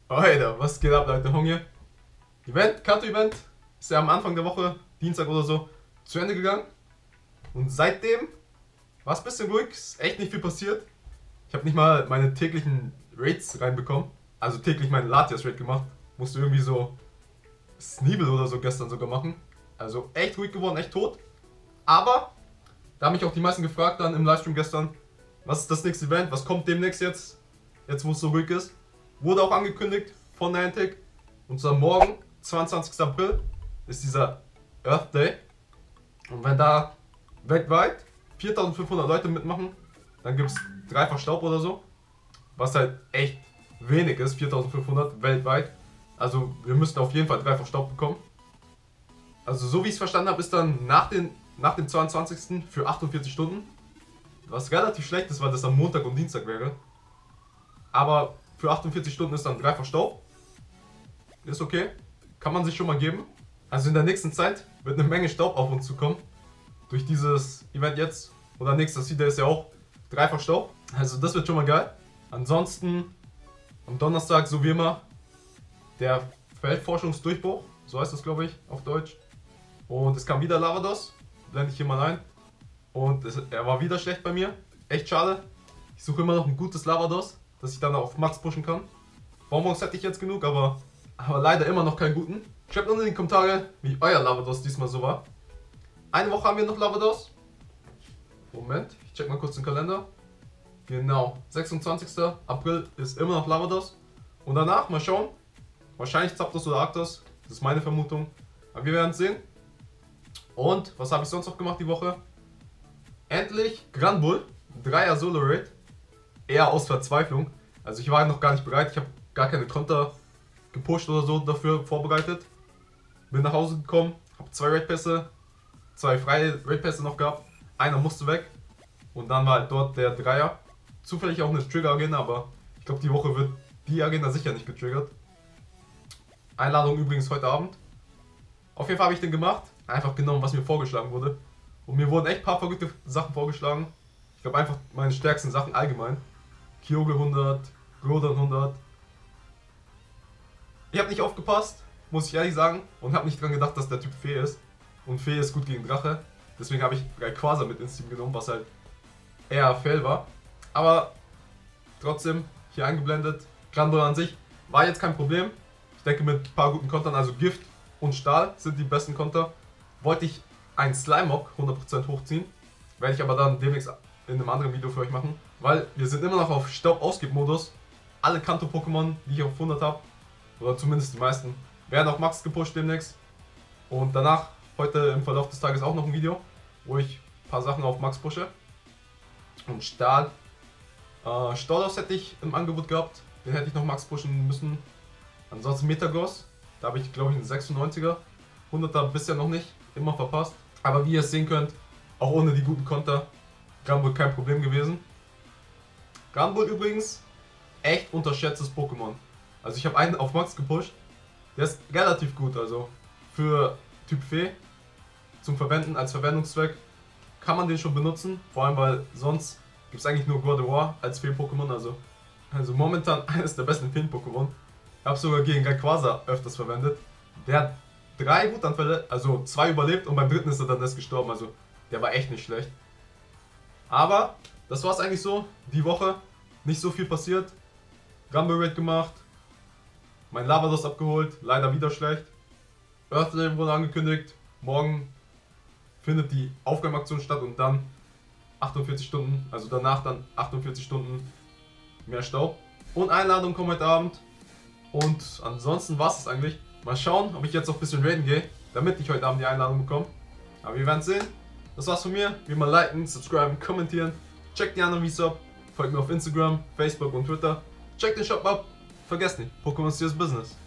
Alter, was geht ab, Leute? Hunger. Kanto-Event ist ja am Anfang der Woche, Dienstag oder so, zu Ende gegangen. Und seitdem war es ein bisschen ruhig, ist echt nicht viel passiert. Ich habe nicht mal meine täglichen Raids reinbekommen. Also täglich meinen Latias-Raid gemacht. Musste irgendwie so Sneebel oder so gestern sogar machen. Also echt ruhig geworden, echt tot. Aber da haben mich auch die meisten gefragt dann im Livestream gestern, was ist das nächste Event, was kommt demnächst jetzt wo es so ruhig ist. Wurde auch angekündigt von Niantic. Und zwar morgen, 22. April, ist dieser Earth Day. Und wenn da weltweit 4500 Leute mitmachen, dann gibt es dreifach Staub oder so. Was halt echt wenig ist, 4500 weltweit. Also wir müssten auf jeden Fall dreifach Staub bekommen. Also so wie ich es verstanden habe, ist dann nach dem 22. für 48 Stunden. Was relativ schlecht ist, weil das am Montag und Dienstag wäre. Aber für 48 Stunden ist dann dreifach Staub. Ist okay. Kann man sich schon mal geben. Also in der nächsten Zeit wird eine Menge Staub auf uns zukommen. Durch dieses Event jetzt. Oder nächstes Video ist ja auch dreifach Staub. Also das wird schon mal geil. Ansonsten am Donnerstag, so wie immer, der Feldforschungsdurchbruch. So heißt das, glaube ich, auf Deutsch. Und es kam wieder Lavados. Blende ich hier mal ein. Und er war wieder schlecht bei mir. Echt schade. Ich suche immer noch ein gutes Lavados, dass ich dann auf Max pushen kann. Bonbons hätte ich jetzt genug, aber leider immer noch keinen guten. Schreibt unten in die Kommentare, wie euer Lavados diesmal so war. Eine Woche haben wir noch Lavados. Moment, ich check mal kurz den Kalender. Genau, 26. April ist immer noch Lavados. Und danach, mal schauen. Wahrscheinlich Zapdos oder Arctos. Das ist meine Vermutung. Aber wir werden es sehen. Und was habe ich sonst noch gemacht die Woche? Endlich Granbull, 3er Solo Raid. Eher aus Verzweiflung. Also ich war noch gar nicht bereit. Ich habe gar keine Konter gepusht oder so dafür vorbereitet. Bin nach Hause gekommen, habe 2 Raid-Pässe, 2 freie Raid-Pässe noch gehabt. Einer musste weg. Und dann war halt dort der Dreier. Zufällig auch eine Trigger-Agenda, aber ich glaube die Woche wird die Agenda sicher nicht getriggert. Einladung übrigens heute Abend. Auf jeden Fall habe ich den gemacht. Einfach genommen, was mir vorgeschlagen wurde. Und mir wurden echt ein paar verrückte Sachen vorgeschlagen. Ich glaube einfach meine stärksten Sachen allgemein. Kyogre 100, Groudon 100. Ich habe nicht aufgepasst, muss ich ehrlich sagen. Und habe nicht dran gedacht, dass der Typ Fee ist. Und Fee ist gut gegen Drache. Deswegen habe ich Rayquaza mit ins Team genommen, was halt eher fail war. Aber trotzdem hier eingeblendet. Granbull an sich war jetzt kein Problem. Ich denke mit ein paar guten Kontern, also Gift und Stahl sind die besten Konter. Wollte ich einen Slimemock 100% hochziehen. Werde ich aber dann demnächst in einem anderen Video für euch machen. Weil wir sind immer noch auf Staub-Ausgib-Modus. Alle Kanto-Pokémon, die ich auf 100 habe, oder zumindest die meisten, werden auf Max gepusht demnächst. Und danach, heute im Verlauf des Tages auch noch ein Video, wo ich ein paar Sachen auf Max pushe. Und Stahl. Staudos hätte ich im Angebot gehabt. Den hätte ich noch Max pushen müssen. Ansonsten Metagross. Da habe ich glaube ich einen 96er. 100er bisher noch nicht. Immer verpasst. Aber wie ihr es sehen könnt, auch ohne die guten Konter, Granbull kein Problem gewesen. Granbull übrigens, echt unterschätztes Pokémon. Also ich habe einen auf Max gepusht. Der ist relativ gut. Also für Typ Fee zum Verwenden, als Verwendungszweck, kann man den schon benutzen. Vor allem, weil sonst gibt es eigentlich nur Gardevoir als Fee-Pokémon. Also momentan eines der besten Feen-Pokémon. Ich habe sogar gegen Rayquaza öfters verwendet. Der hat 3 Wutanfälle, also 2 überlebt und beim dritten ist er dann erst gestorben. Also der war echt nicht schlecht. Aber das war es eigentlich so. Die Woche nicht so viel passiert. Rumble Raid gemacht. Mein Lavados abgeholt. Leider wieder schlecht. Earthday wurde angekündigt. Morgen findet die Aufgabenaktion statt und dann 48 Stunden, also danach dann 48 Stunden mehr Staub. Und Einladungen kommen heute Abend. Und ansonsten war es eigentlich. Mal schauen, ob ich jetzt noch ein bisschen raiden gehe, damit ich heute Abend die Einladung bekomme. Aber wir werden es sehen. Das war's von mir. Wie immer liken, subscriben, kommentieren. Checkt die anderen Videos ab. Folgt mir auf Instagram, Facebook und Twitter. Checkt den Shop ab. Vergesst nicht, Pokémon ist das Business.